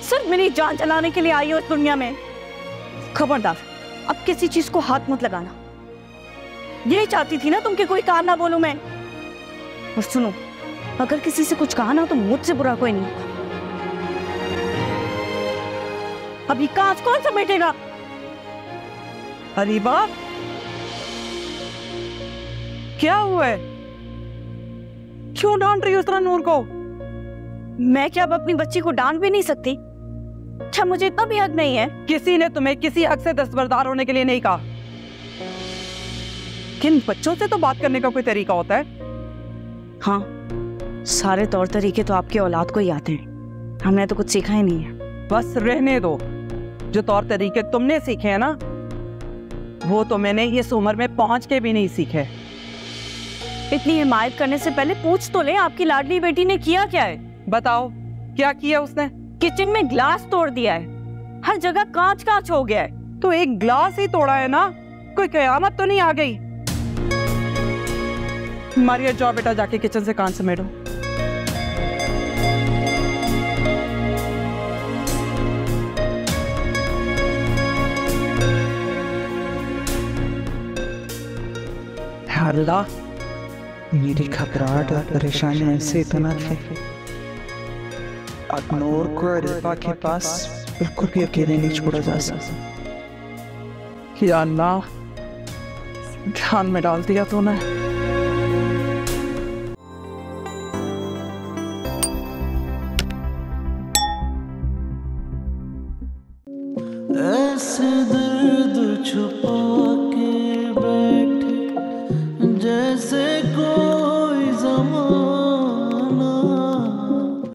सिर्फ मेरी जान चलाने के लिए आई हो इस दुनिया में। खबरदार, अब किसी चीज को हाथ मत लगाना। यही चाहती थी ना तुम कि कोई काम ना बोलूं मैं। और सुनो, अगर किसी से कुछ कहा ना तो मुझसे बुरा कोई नहीं। अभी कांच कौन समेटेगा? अरीबा, क्या हुआ है? क्यों डांट रही हो इस तरह नूर को? मैं क्या अब अपनी बच्ची को डांट भी नहीं सकती? अच्छा, मुझे इतना भी हक नहीं है? किसी ने तुम्हें किसी हक से दस्तबरदार होने के लिए नहीं कहा। किन बच्चों से तो बात करने का कोई तरीका होता है। हाँ, सारे तौर तरीके तो आपकी औलाद को ही आते हैं, हमने तो कुछ सीखा ही नहीं है। बस रहने दो। जो तौर तरीके तुमने सीखे हैं ना, वो तो मैंने इस उम्र में पहुंच के भी नहीं सीखे। इतनी हिमायत करने से पहले पूछ तो ले, आपकी लाडली बेटी ने किया क्या है? बताओ, क्या किया उसने? किचन में ग्लास तोड़ दिया है, हर जगह कांच कांच हो गया है। तो एक ग्लास ही तोड़ा है ना, कोई कयामत तो नहीं आ गई? मारिया, जाओ बेटा, जाके किचन से कांच समेटो। अल्लाह, मेरी घबराहट और परेशानी ऐसे इतना थे, अब नूर को अरीबा के पास बिल्कुल भी अकेले नहीं छोड़ा जा सकता। या अल्लाह, ध्यान में डाल दिया तूने। ऐसे दर्द छुपा